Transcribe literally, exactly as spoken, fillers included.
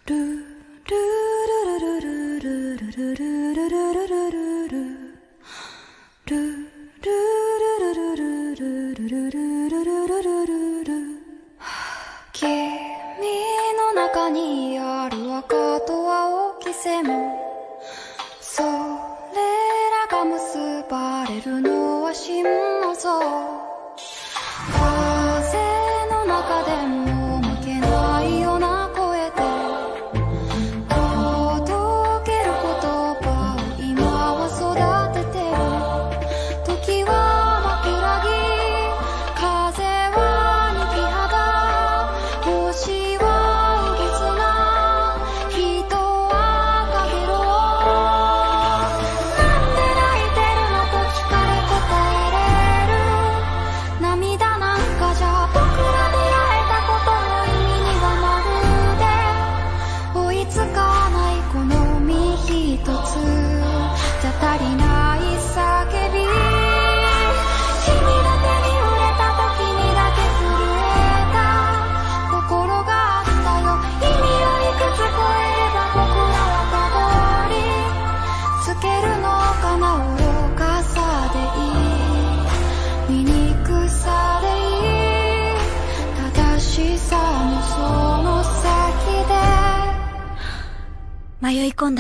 の中にある赤と青き線も、それらが結ばれるのは真の像。風の中でも負けないような声で届ける言葉を今は育ててる。時は枕木、風は肉肌、星は浮砂、人はかげろう。なんで泣いてるのと聞かれ答えれる。涙なんかじゃ僕ら出会えたことの意味にはまるで追いつかないこの身一つじゃ足りない叫び。君だけに触れた時にだけ震えた心があったよ。意味をいくつ超えれば僕らはたどり着けるのかな。愚かさでいい、醜さでいい、正しさもその先で迷い込んだ